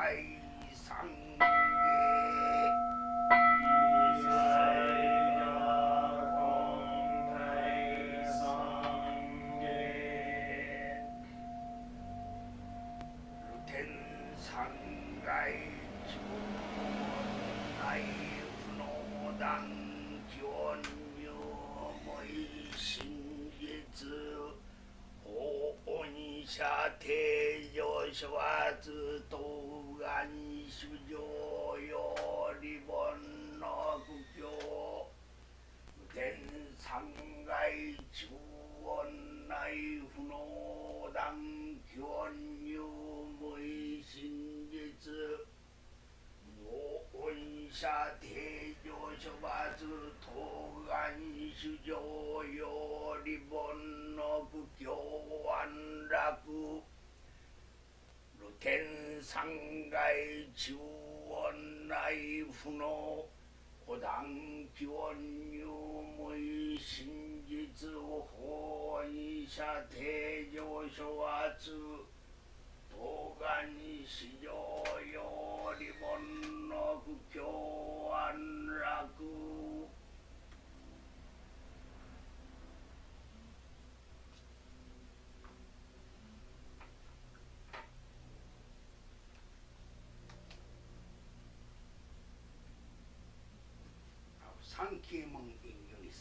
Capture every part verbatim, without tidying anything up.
三啓門引用です。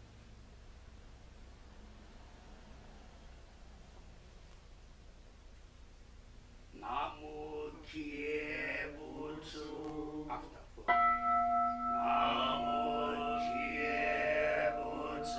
南無帰依仏アフター南無帰依仏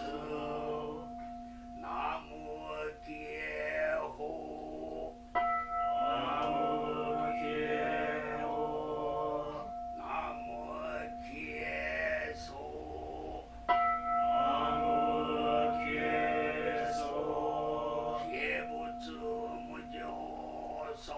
南無帰依法南無帰依法南無帰依僧南無帰依僧帰依仏無常僧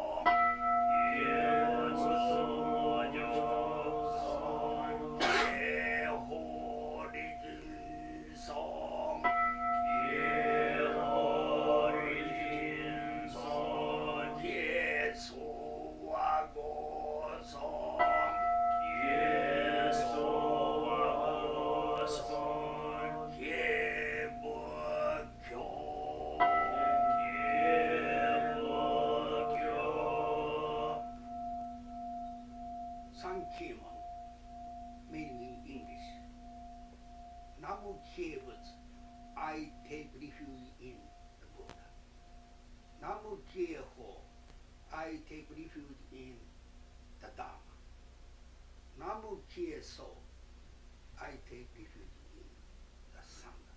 I take refuge in the Buddha. Namu Kye Ho, I take refuge in the Dharma. Namu Kye So, I take refuge in the Sangha.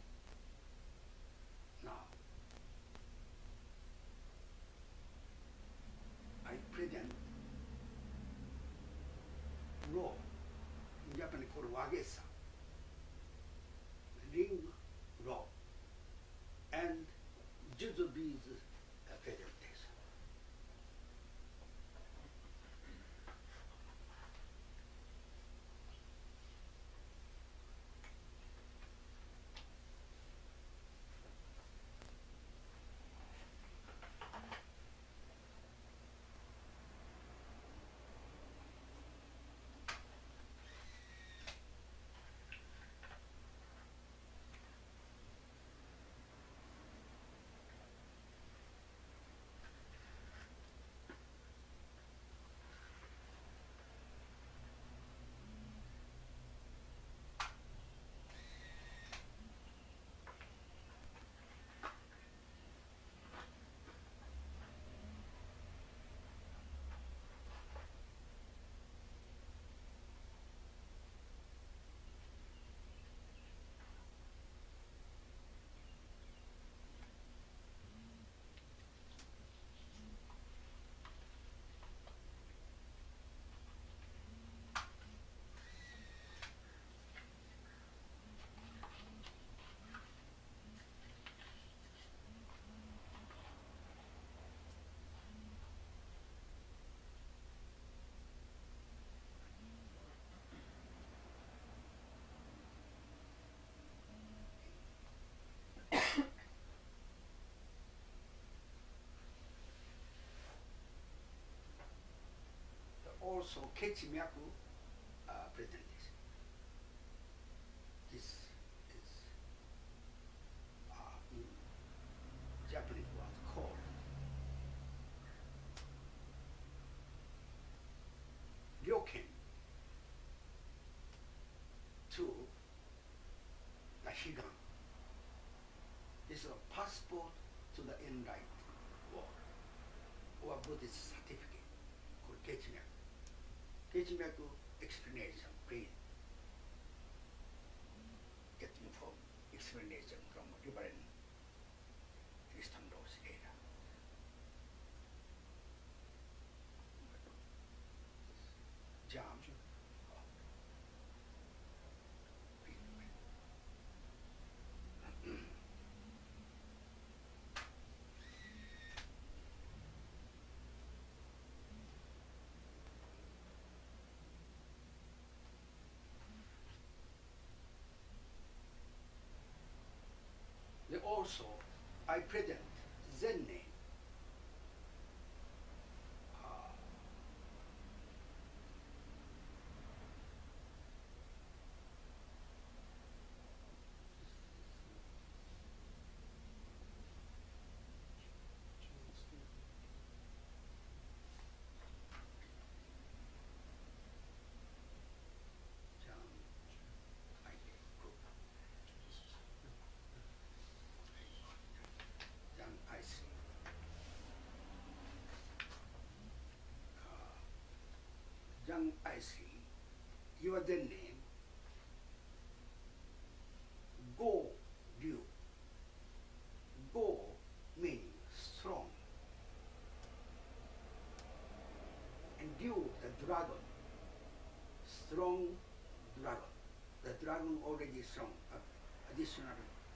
Now, I present law, in Japanese called Wagesa, ring law, and Juzubi's uh, presentation. Kechimyaku uh, presentation. This is uh, in Japanese word called ryoken to the Higan. This is a passport to the enlightened world, or Buddhist certificate called Kechimyaku. Kechimyaku explanation, please. Get informed explanation from Reverend Christian Rose Ada. Jam. Then also, I present Zen name. Uh, Jan, I cook. Jan, I see. Uh, Jan, I see. Your Zen name. Go, Ryu. Go meaning strong. And Ryu, the dragon. Strong dragon. The dragon already strong. Uh, additional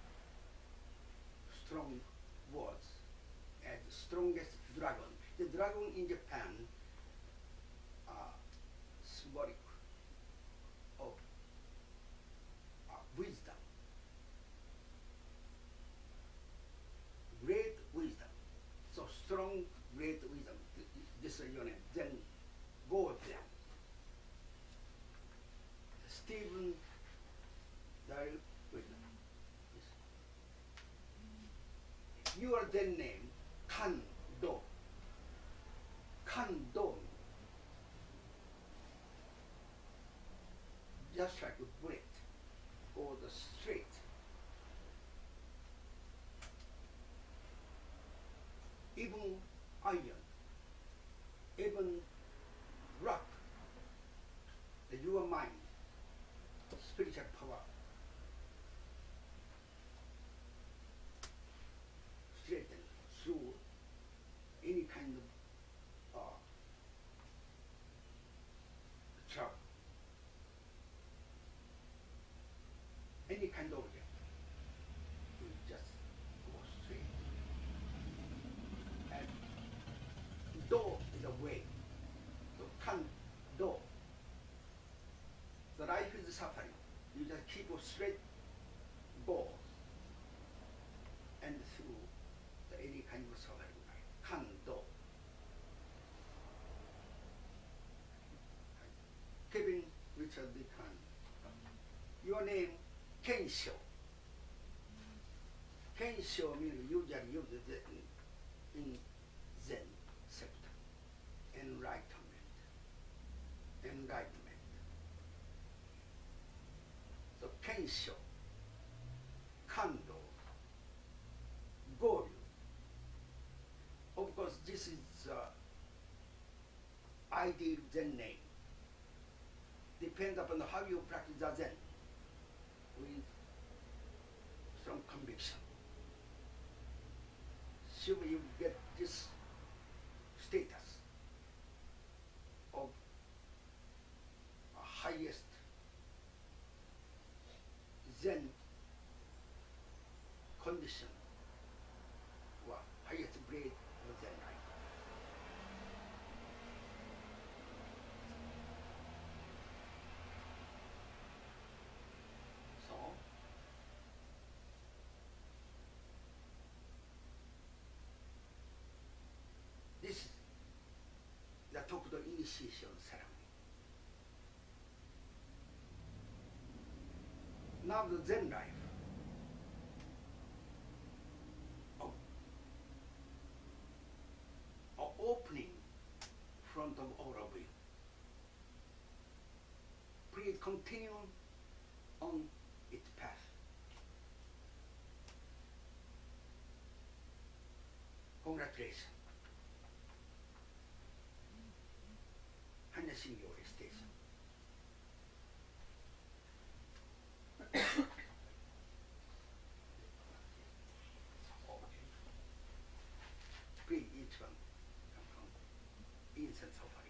strong words as strongest dragon. The dragon in Japan are symbolic of uh, wisdom, great wisdom. So strong, great wisdom. This is your name. Then go there. Stephen, there wisdom. Your then name, Kando. Kando. Just like a bullet or the straight. Even iron, even rock, your mind, spiritual power, straighten through any kind of uh, trouble, any kind of object, you just go straight. And do is a way, so can do. The life is suffering. You just keep a straight go, and through the, any kind of suffering life. Can do. Kevin Richard D. Khan. Your name, Kensho. Kensho means usually used in, in Zen sector. Enlightenment. Enlightenment. So Kensho, Kando, Goryu. Of course, this is uh, ideal Zen name. Depends upon how you practice the Zen with some conviction. Should you get this status of a highest Zen condition or highest grade of Zen life. So, this is the Tokudo initiation ceremony. now the Zen life of, of opening front of all of you. Please continue on its path. Congratulations. Harnessing your station. Please, each one come from incense offering.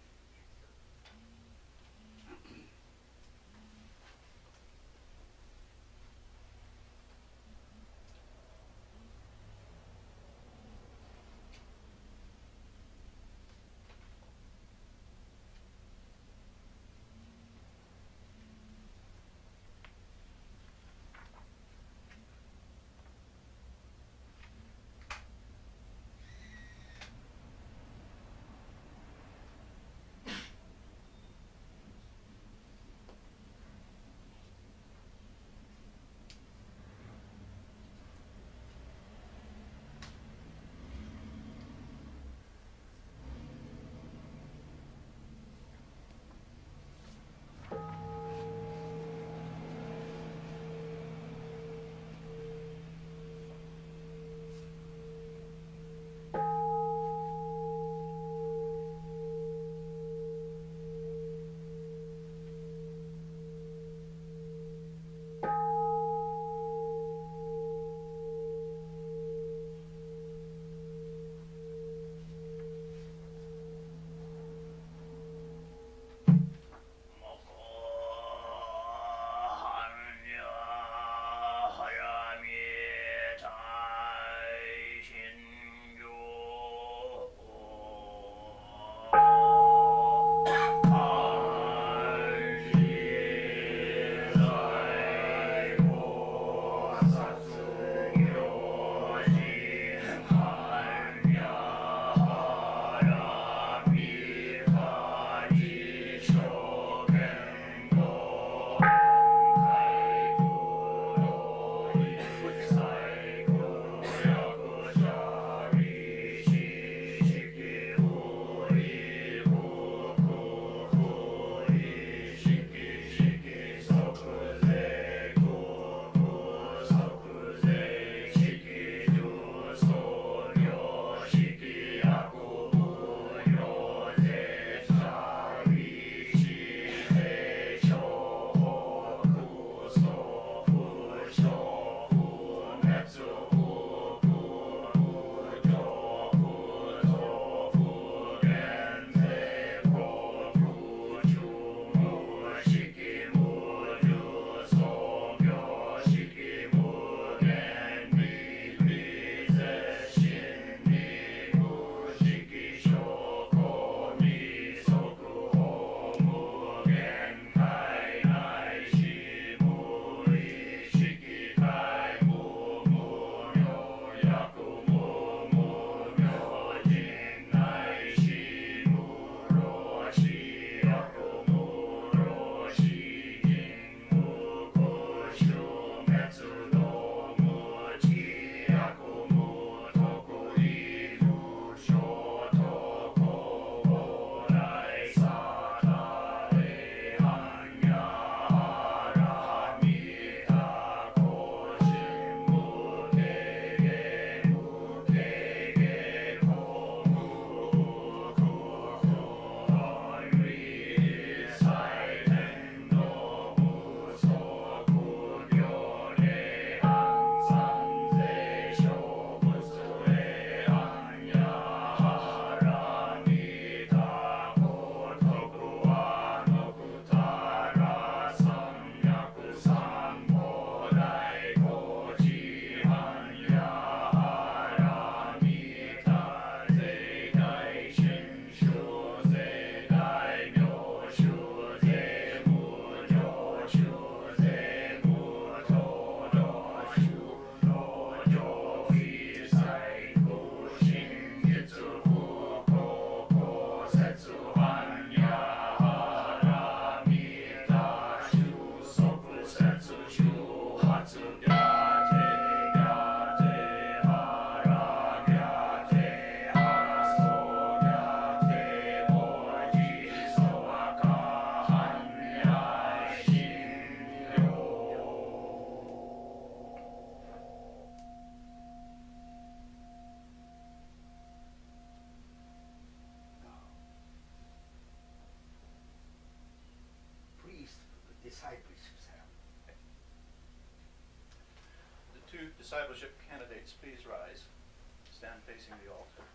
fellowship candidates, please rise. Stand facing the altar.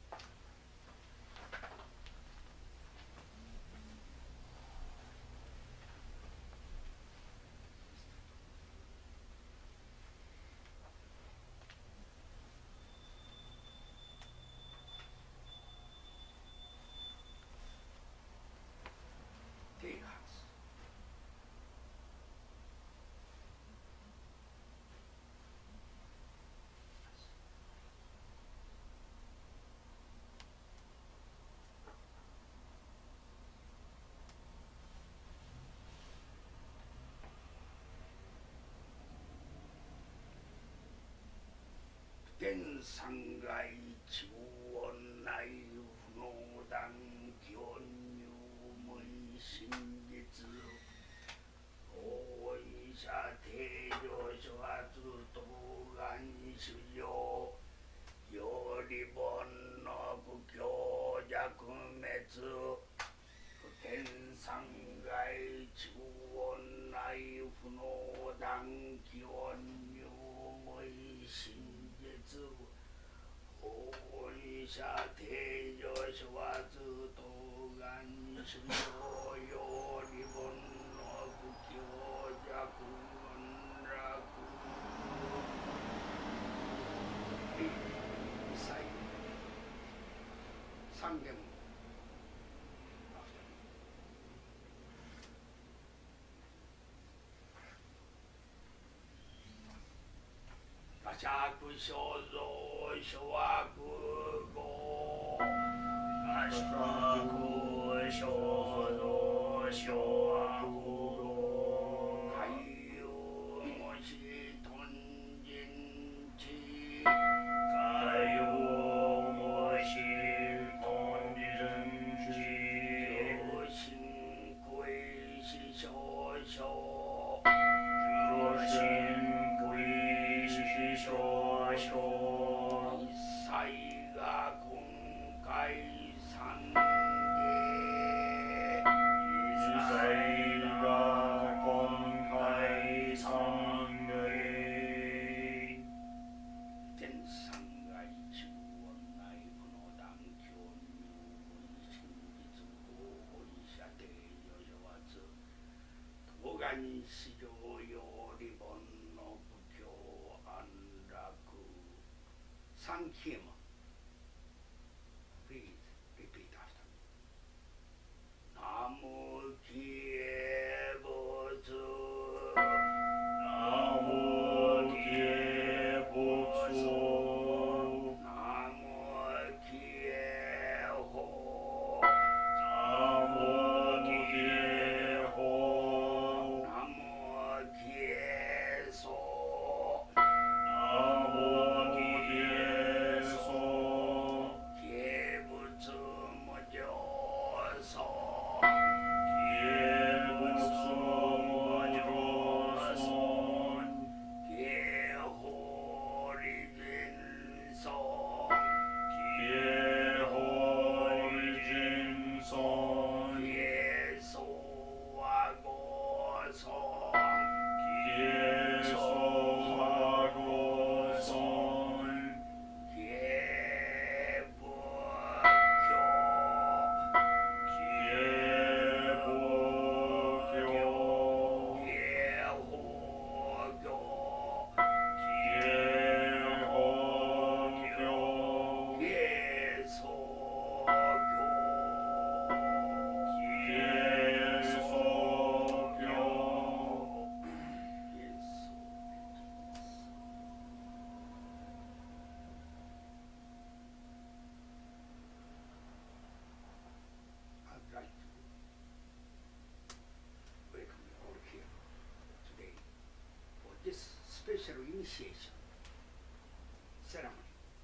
Take hands. 겐상가이 지원나이 후노당 견유의 신기즈 오이샤 대조쇼아주 도간시요 요리본 너구 교자금에즈 겐상가이 지원나이 후노당 견유의 신기즈 오이샤 대조쇼아주 도간시요 요리본 너구 교자금은라구 이사이 상경 가샤쿠쇼조 쇼아쿠고 가샤쿠쇼조 쇼아쿠고 가유모시 돈진지 가유모시 돈진지 유신구이시쇼쇼 유신구이시쇼쇼 이사이가 공가이산계 이사이가 공가이산계 젠상가이 지구원나이 분호당 교류신기주고 오이샤대 여여와즈 도간시조 요리본 노부교 안라구 상키마. Please repeat after me. 나무 기에보즈 나무 기에보즈 나무 기에호 나무 기에호 나무 기에소 나무 기에소 기에부츠 모조소 기에부츠 모조소 기에호리진소 기에호리진소 기에소하고소 기에소하고소 기에부교 기에부교 기에호교 기에호교 기에소교 I'd like to welcome you all here today for this special initiation ceremony.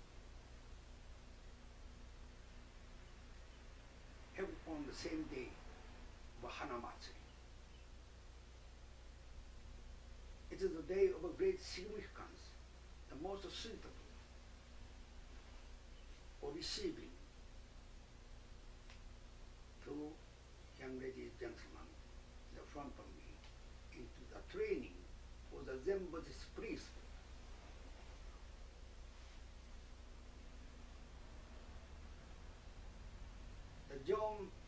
Held on the same day of Hana Matsuri. It is a day of a great significance, the most suitable for receiving two young ladies and gentlemen in the front of me into the training for the Zen Buddhist priest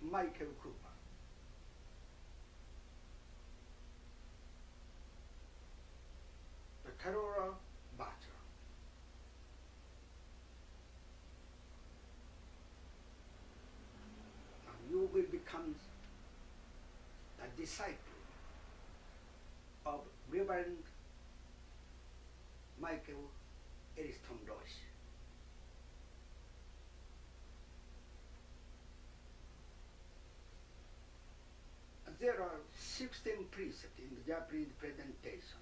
Michael Cooper. The Carola Butler. And you will become a disciple of Reverend Michael Elliston Roche. There are sixteen precepts in the Japanese presentation,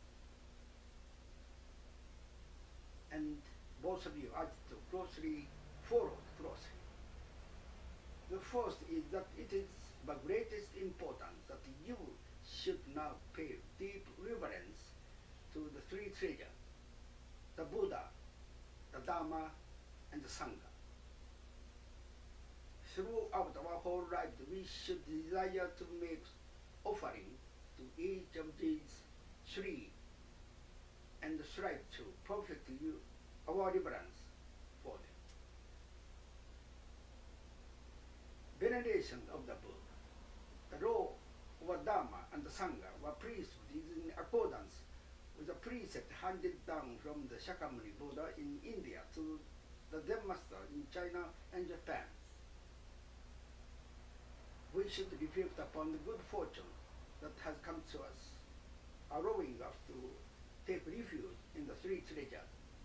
and both of you are to closely follow closely. The first is that it is the greatest importance that you should now pay deep reverence to the three treasures, the Buddha, the Dharma, and the Sangha. Throughout our whole life, we should desire to make offering to each of these three and strive to perfect you our reverence for them. Veneration of the Buddha, the law of Dharma and the Sangha were priesthood is in accordance with the precept handed down from the Shakyamuni Buddha in India to the Zen master in China and Japan. We should reflect upon the good fortune that has come to us, allowing us to take refuge in the three treasures.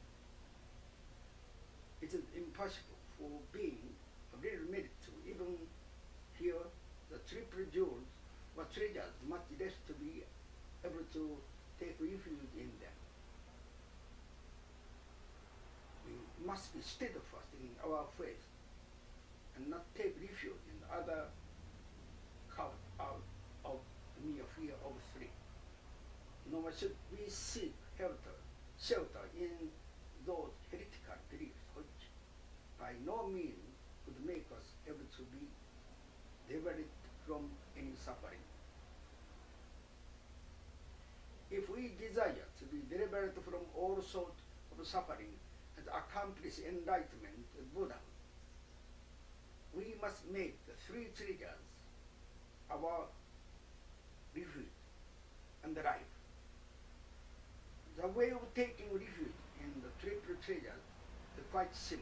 It is impossible for being of little merit to even hear the triple jewels or treasures, much less to be able to take refuge in them. We must be steadfast in our faith and not take refuge in other carved out of the mere fear of three. Nor should we seek shelter, shelter in those heretical beliefs which by no means would make us able to be delivered from any suffering. If we desire to be delivered from all sorts of suffering and accomplish enlightenment and Buddhahood, we must make the three treasures our refuge and life. The way of taking refuge in the triple treasures is quite simple.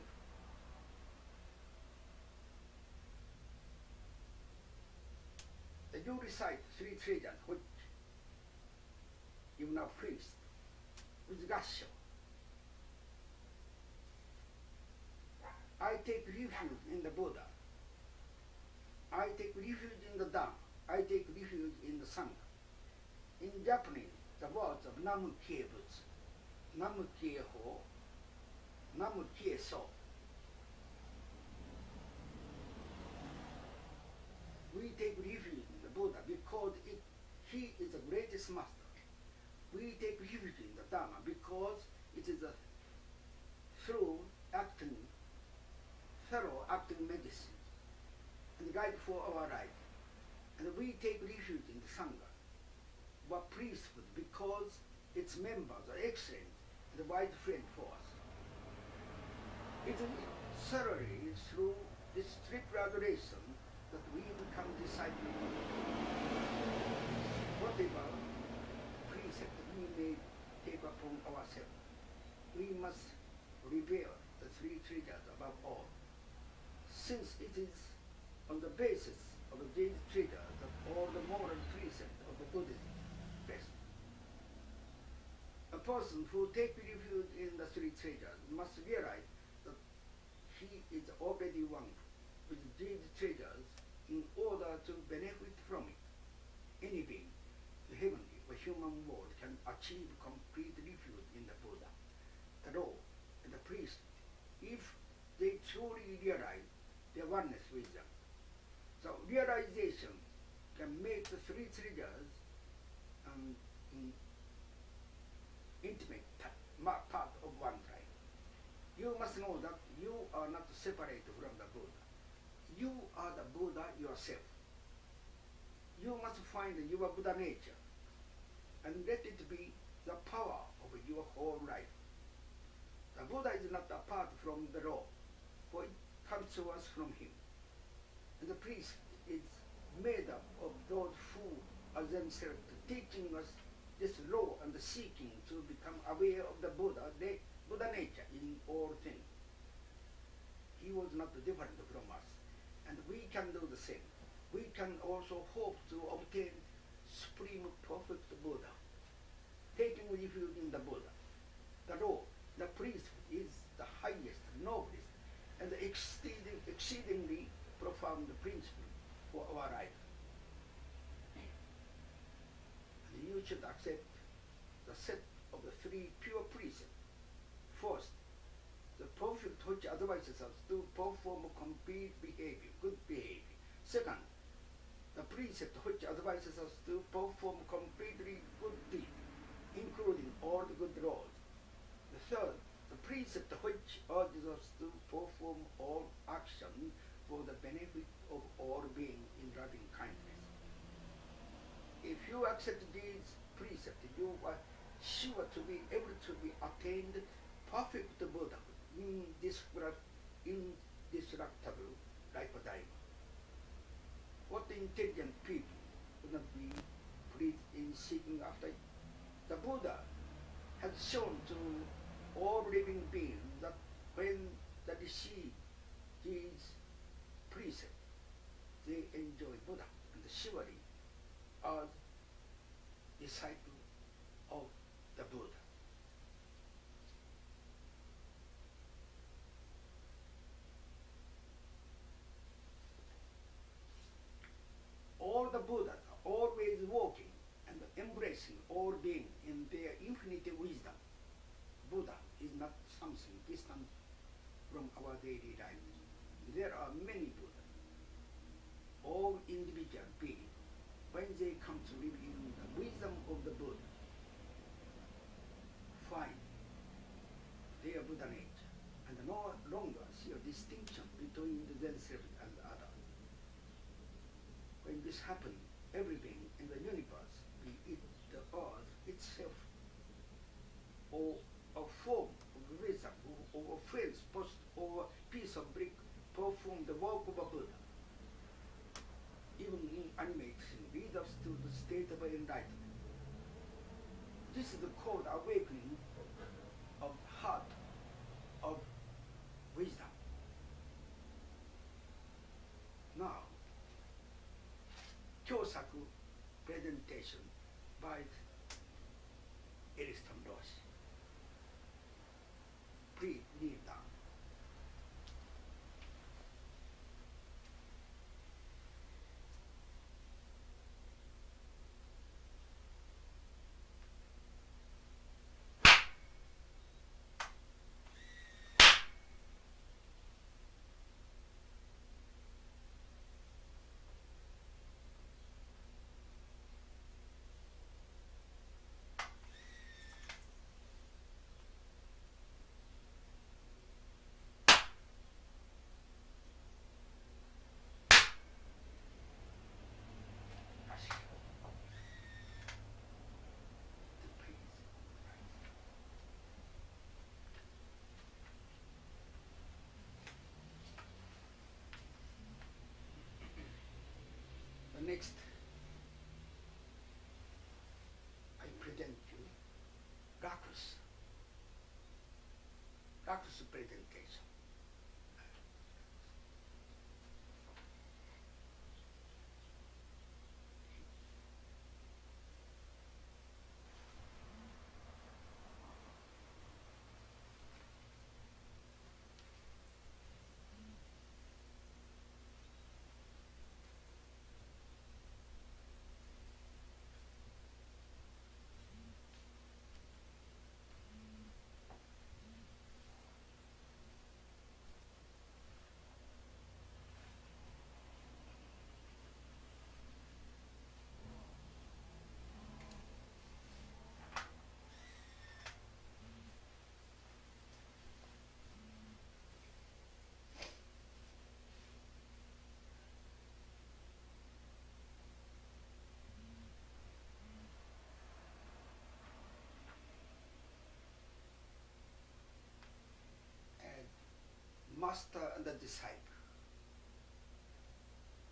You recite three treasures which you now priest with Gassho. I take refuge in the Buddha. I take refuge in the Dharma. I take refuge in the Sangha. In Japanese, the words of Namu Kie Butsu, Namu Kie Ho, Namu Kie So. We take refuge in the Buddha because it, he is the greatest master. We take refuge in the Dharma because it is a through acting, thorough acting medicine and guide for our life. And we take refuge in the Sangha, but priesthood, because its members are excellent and a wide friend for us. It is thoroughly through this triple adoration that we become disciples. Whatever precept we may take upon ourselves, we must revere the three treasures above all, since it is on the basis of these treasures that all the moral precepts of the Buddhism rest. A person who takes refuge in the three treasures must realize that he is already one with these treasures in order to benefit from it. Any being, the heavenly or human world, can achieve complete refuge in the Buddha, the law, and the priest, if they truly realize their oneness with them. So realization can make the three treasures um, in intimate part of one life. You must know that you are not separate from the Buddha. You are the Buddha yourself. You must find your Buddha nature and let it be the power of your whole life. The Buddha is not apart from the law, for it comes to us from him. And the priest is made up of those who are themselves teaching us this law and seeking to become aware of the Buddha, the Buddha nature in all things. He was not different from us. And we can do the same. We can also hope to obtain supreme perfect Buddha, taking refuge in the Buddha. The law, the priesthood is the highest, noblest, and exceeding, exceedingly profound principle for our life. And you should accept the set of the three pure precepts. First, the perfect which advises us to perform complete behavior, good behavior. Second, the precept which advises us to perform completely good deeds, including all the good laws. The third, the precept which urges us to perform all actions for the benefit of all beings in loving kindness. If you accept these precepts, you are sure to be able to be attained perfect Buddha, indestructible lifetime. What intelligent people would not be pleased in seeking after it? The Buddha has shown to all living beings that when they receive these precepts, they enjoy Buddha, and surely are disciples of the Buddha. All the Buddhas are always walking and embracing all beings in their infinite wisdom. Buddha is not something distant from our daily life. There are many Buddhas. All individual beings, when they come to live in the wisdom of the Buddha, find their Buddha nature and no longer see a distinction between themselves and others. When this happens, everything in the universe, be it the earth itself, or a form of reason, or, or a phrase, post, or a piece of brick, perform the work of a Buddha. Even in animation, lead us to the state of enlightenment. This is called awakening of the heart of wisdom. Now, Kyosaku presentation by Eriston Roshi. Please kneel down. Next, I present you Rakus. Rakus presentation. Master and the disciple.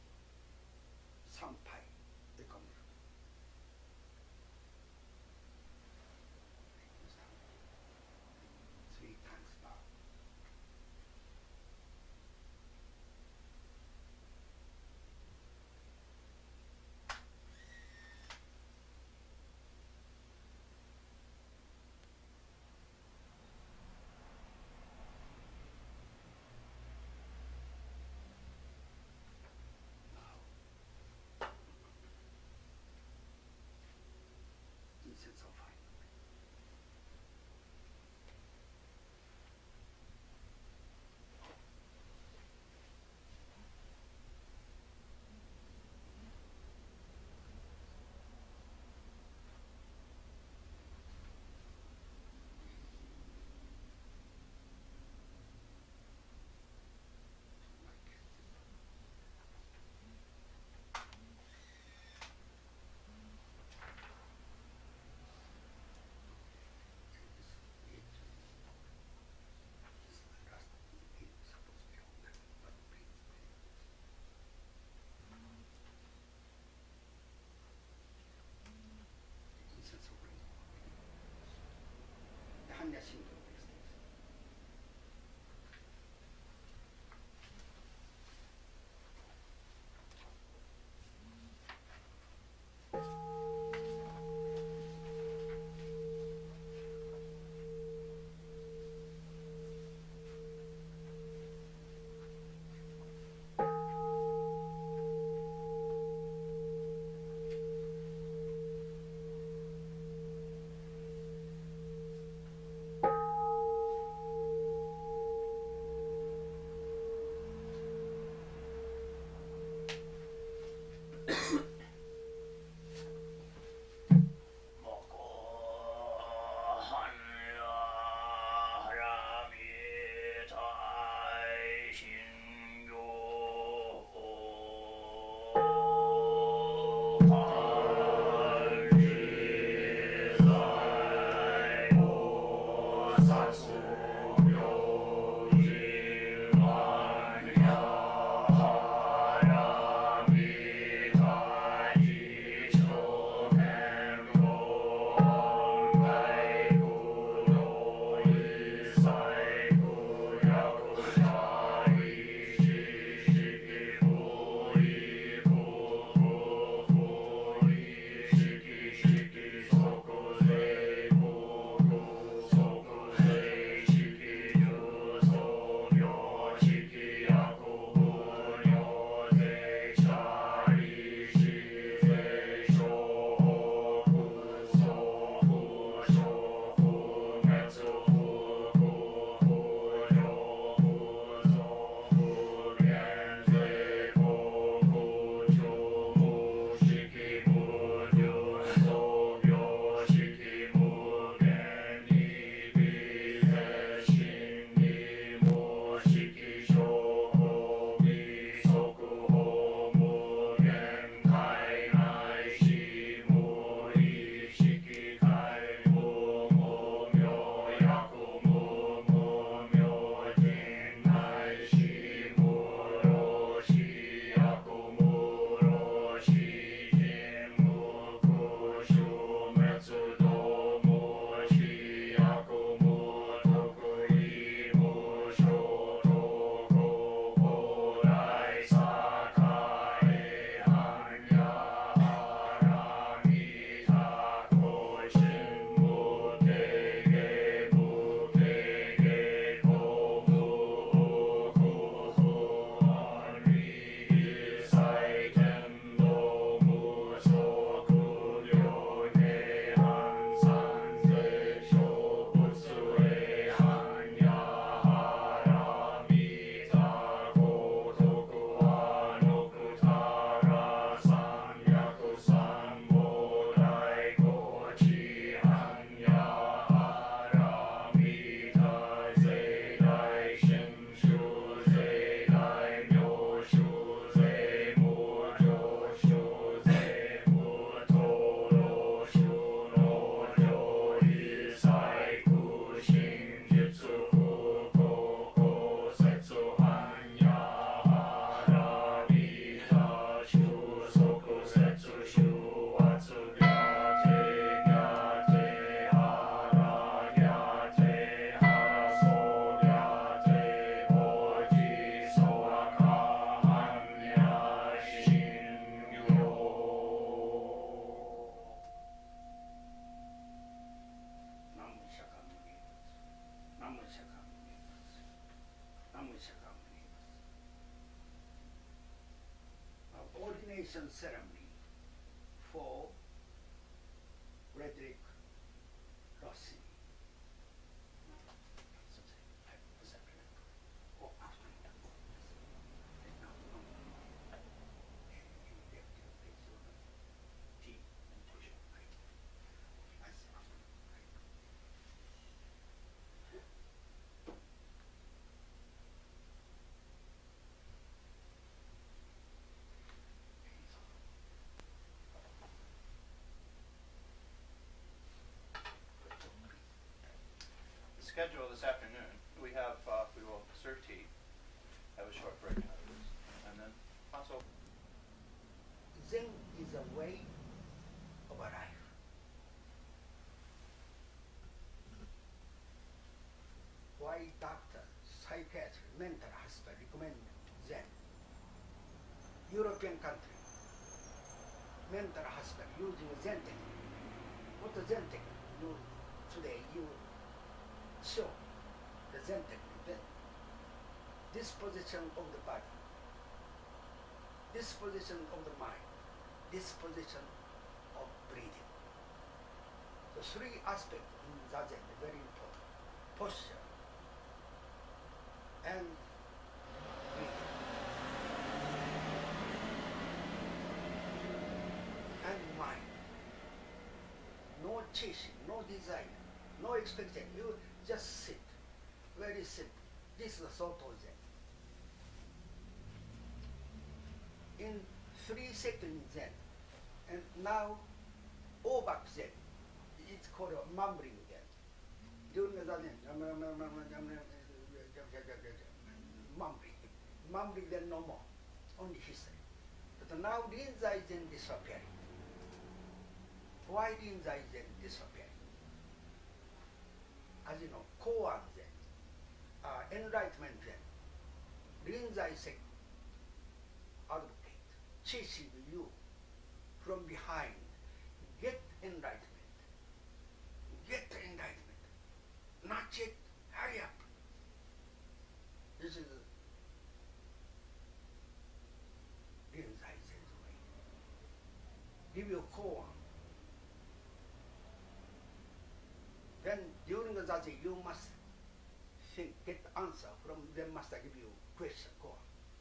何社かも言います。Ordination ceremony for Frederick Rossini. すみません。はい、お世話になります。お、あ、そうなんだ。え、な、な、はい。えー、レフトのページをね。T、notation。はい。はい、すみません。はい。 The schedule this afternoon, we have, uh, we will serve tea, have a short break afterwards, and then also Zen is a way of a life. Why doctor, psychiatrist, mental hospital recommend Zen? European country, mental hospital using Zen technique. What the Zen technique? You, today you show the Zen technique. Then disposition of the body, disposition of the mind, disposition of breathing. The three aspects in Zazen are very important. Posture and breathing and mind. No chasing, no desire, no expectation. You just sit, very simple. This is the Soto Zen. In three seconds Zen, and now Obak Zen, it's called a mumbling Zen. During the Zen, mumbling, mumbling Zen no more, only history. But now Rinzai Zen disappearing. Why Rinzai Zen disappearing? As you know, Koan Zen, uh, enlightenment Zen, Rinzai Sek advocate, chasing you from behind, get enlightenment, get enlightenment, not yet, hurry up. This is Rinzai Zen's way. Give you koan. Then during the zazen, you must think, get answer from them. Must give you question, koan.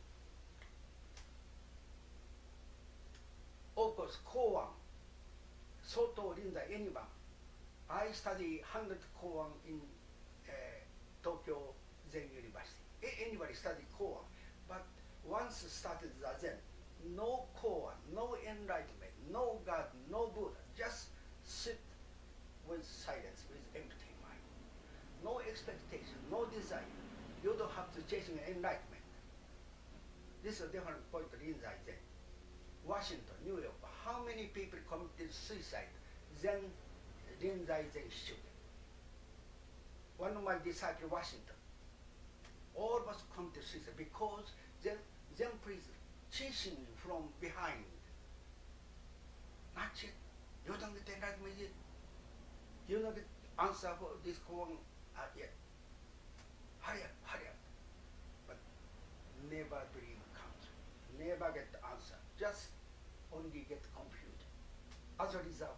Of course, koan, Soto Rinzai, anyone. I study one hundred koan in uh, Tokyo Zen University. A- anybody study koan, but once started zazen, no koan, no enlightenment, no God, no Buddha, just sit with silence, with empty mind. No expectation, no desire. You don't have to chase enlightenment. This is a different point of Rinzai Zen. Washington, New York, how many people committed suicide? Zen, Rinzai Zen student. One of my disciples, Washington, all of us committed suicide because Zen, Zen priest chasing you from behind. Not yet. You don't get enlightenment yet. You don't get answer for this koan uh, yet. Hurry up, hurry up. But never dream comes. Never get the answer. Just only get confused. As a result,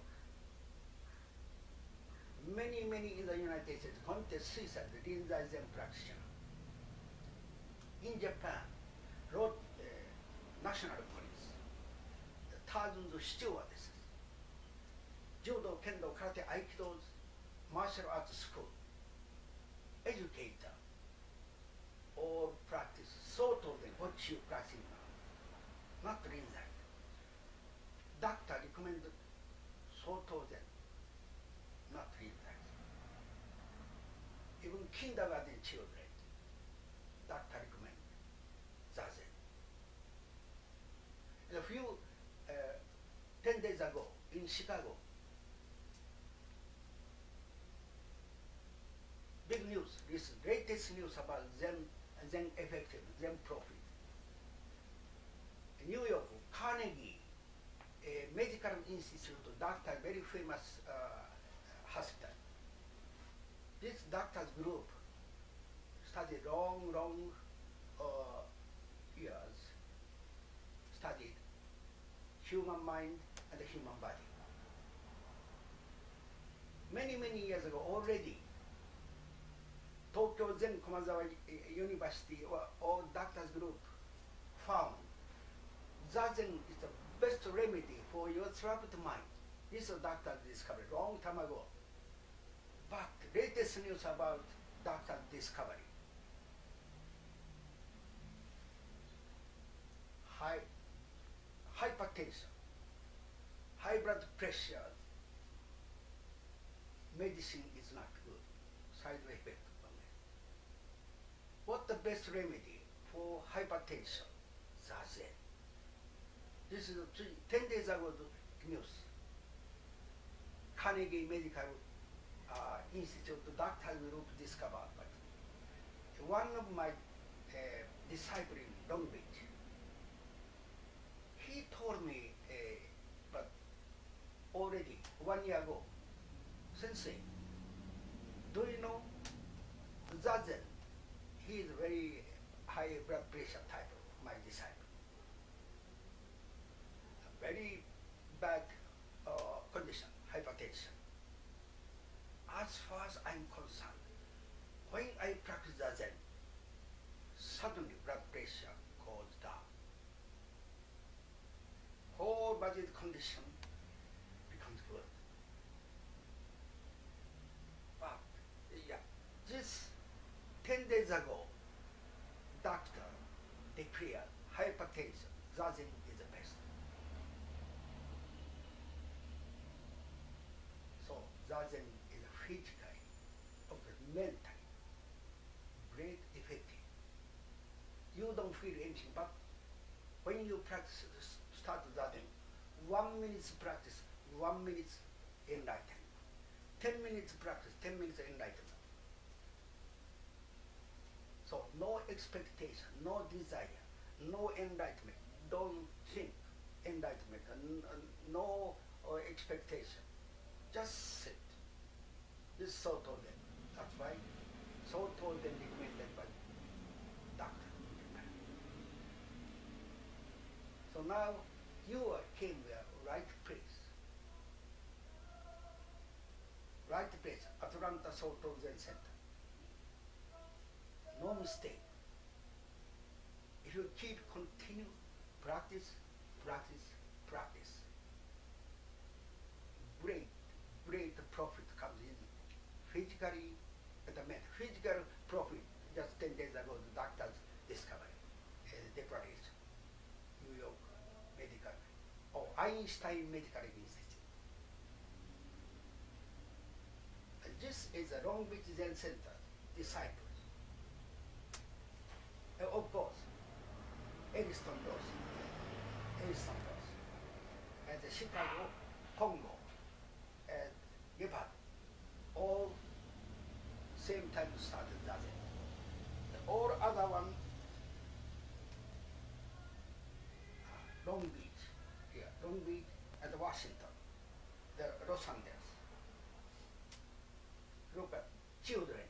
many, many in the United States committed suicide, the Rinzai Zen practitioner. In Japan, road, uh, national police, the thousands of stewardesses, judo, kendo, karate, aikido, martial arts school, educator, all practice Soto Zen, what you practice now, not Rinzai. Doctor recommended Soto Zen, not Rinzai. Even kindergarten children, doctor recommended Zazen. A few, uh, ten days ago in Chicago, big news, this greatest news about Zen, Zen effective, Zen profit. In New York, Carnegie, a medical institute, doctor, very famous uh, hospital. This doctors group studied long, long uh, years studied human mind and the human body. Many, many years ago already, Tokyo Zen Komazawa University or, or doctors group found Zazen is the best remedy for your troubled mind. This is doctor discovery long time ago. But latest news about doctor discovery. High hypertension, high blood pressure, medicine is not good. Side effect only. What the best remedy for hypertension? Zazen. This is three, ten days ago news. Carnegie Medical uh, Institute doctor group discovered. But one of my uh, disciples in Long Beach, he told me, uh, but already one year ago, Sensei, do you know Zazen? He is very high blood pressure type of my disciple. A very bad uh, condition, hypertension. As far as I'm concerned, when I practice Zazen, suddenly blood pressure goes down. Whole body condition becomes good. But yeah, just ten days ago, doctor declared hypertension, Zazen is the best. So Zazen is physically, okay, mentally, great effective. You don't feel anything, but when you practice, start Zazen, one minute's practice, one minute's enlightenment. Ten minutes practice, ten minutes enlightenment. So no expectation, no desire, no enlightenment. Don't think enlightenment, no uh, expectation. Just sit. This is so told them. That's why so told them recommended by doctor. So now you came to the right place. Right place, Atlanta Soto Zen Center. No mistake. If you keep continue practice, practice, practice, great, great profit comes in. Physically, and the physical profit, just ten days ago, the doctors discovered, uh, declaration, New York Medical, or Einstein Medical Institute. And this is a Long Beach Zen Center, disciples. And of course, Edison Ross, Edison Ross, and the Chicago, Congo, and Gebhard, all same time started Zazen. The all other one, uh, Long Beach, here, Long Beach and Washington, the Los Angeles. Look at children.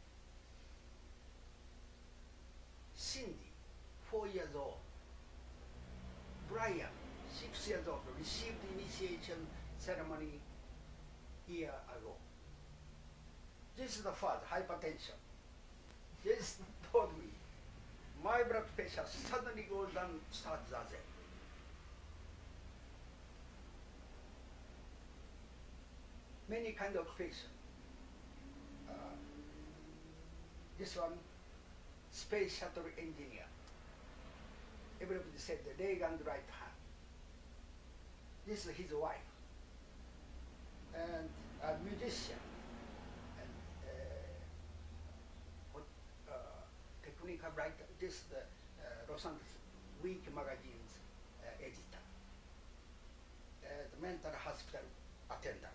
Cindy, four years old. Brian, six years old, received initiation ceremony year ago. This is the father, hypertension. This told me, my blood pressure suddenly goes down, start Zazen. Many kind of patient. Uh, this one, space shuttle engineer. Everybody said the leg and right hand. This is his wife. And a musician. And uh, what, uh, technical writer. This is the uh, Los Angeles Week magazine's uh, editor. Uh, the mental hospital attendant.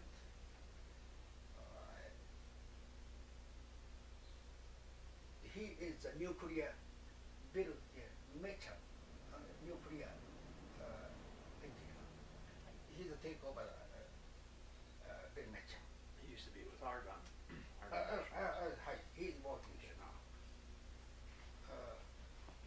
He is a nuclear build, uh, metal, uh, nuclear uh, engineer. He's a takeover uh, uh, Bill Metal. He used to be with Argonne. Uh, uh, uh, uh, hi, he's working here now. Uh,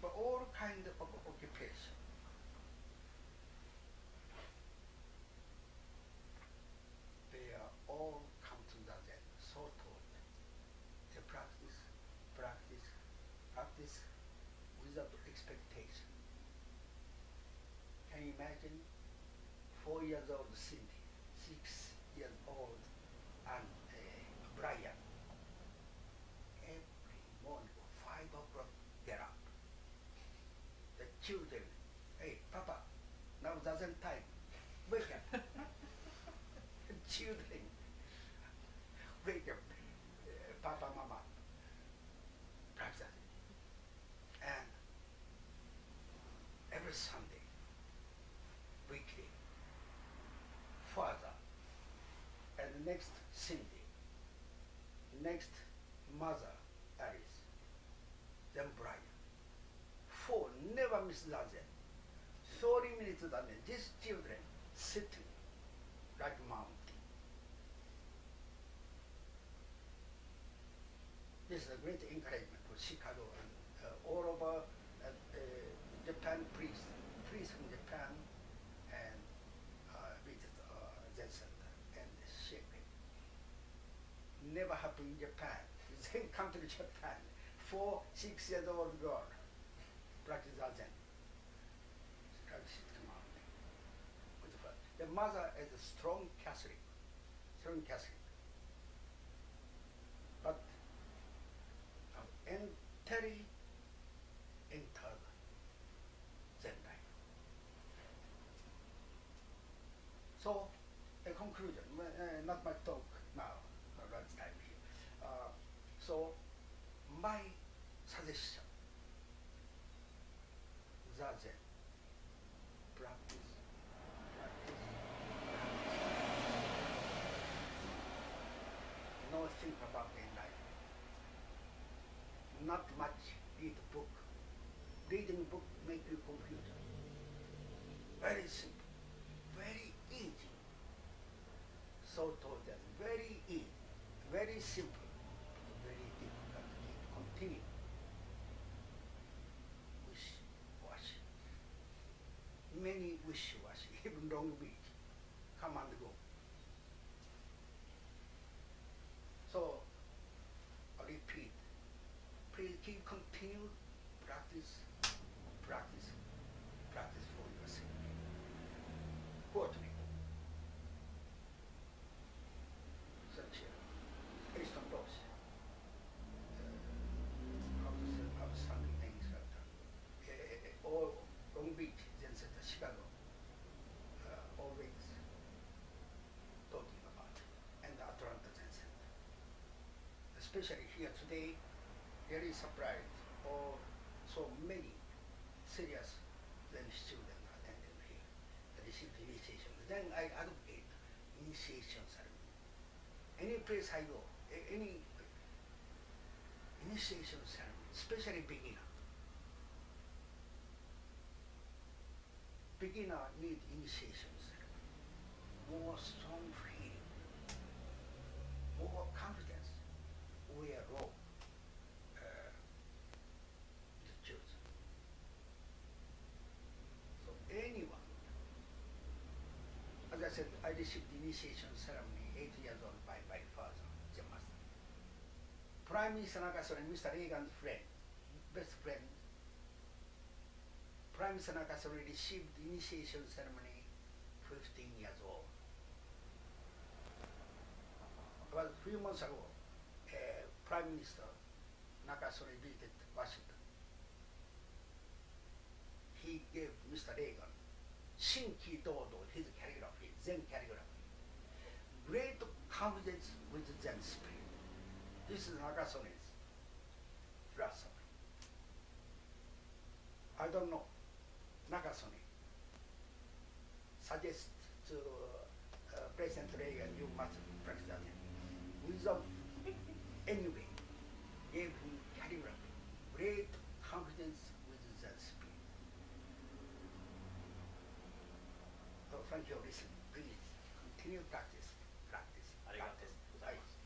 practice without expectation. Can you imagine? Four years old Cindy, six years old, and uh, Brian. Every morning, five o'clock, get up. The children, hey, Papa, now doesn't time. Wake up. Children, wake up. Uh, Papa, Mama. Practice. And every Sunday, weekly, father, and next Cindy, next mother, Alice, then Brian. Four, never miss Zazen. thirty minutes Zazen. These children sitting like mountain. This is a great encouragement for Chicago and uh, all over uh, uh, Japan priests, priests from Japan, and uh, visit uh, Zen Center and shake it. Never happened in Japan. Then come to Japan, four, six years old girl, practice Zen. Practice mountain. The mother is a strong Catholic, strong Catholic. But entirely entered Zen life. So, a conclusion, uh, not my talk now, uh, lunch time here. Uh, so, my suggestion, Zazen, practice, practice, practice. No think about in life. Not much read book. Reading book make you confused. Very simple, very easy. So told them, very easy, very simple, very difficult to continue. Wish-washy. Many wish-washy, even Long Beach, come and go. So, I repeat, please keep continue practice, practice, practice for yourself. Quote me. Such a Christian boss. How to say, outstanding things like that. Uh, all Long Beach, Zen Center, Chicago, uh, always talking about it. And the Atlanta Zen Center. Especially here today, very surprised or so many serious Zen students attended here, received initiation. Then I advocate initiation ceremony. Any place I go, a- any initiation ceremony, especially beginner. Beginner need initiation ceremony. More strong feeling, more confidence, wear robe. Anyone. As I said, I received the initiation ceremony eight years old by my father, Zen Master. Prime Minister Nakasone, Mister Reagan's friend, best friend. Prime Minister Nakasone received the initiation ceremony fifteen years old. About a few months ago, uh, Prime Minister Nakasone visited Washington. He gave Mister Reagan Shinki Dodo, his calligraphy, Zen calligraphy. Great confidence with Zen spirit. This is Nakasone's philosophy. I don't know. Nakasone suggests to uh, President Reagan, you must practice that. Without anyway, gave him calligraphy. Great confidence with Zen spirit. So thank you for listening. Please continue practice, practice. Arigato practice. gozaimasu.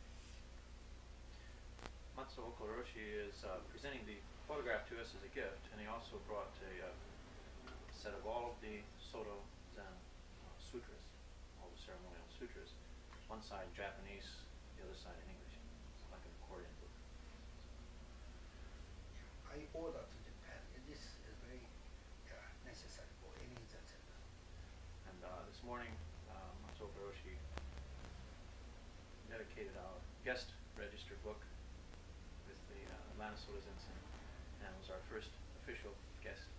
Matsuo Okoroshi is uh, presenting the photograph to us as a gift, and he also brought a uh, set of all of the Soto Zen uh, sutras, all the ceremonial sutras, one side Japanese, the other side in English. It's like an accordion book. I I order to Japan. This is very yeah, necessary for any Zen center. And uh, this morning, um, Matsuoka Roshi dedicated our guest register book with the uh, Atlanta Soda Zen Center, and was our first official guest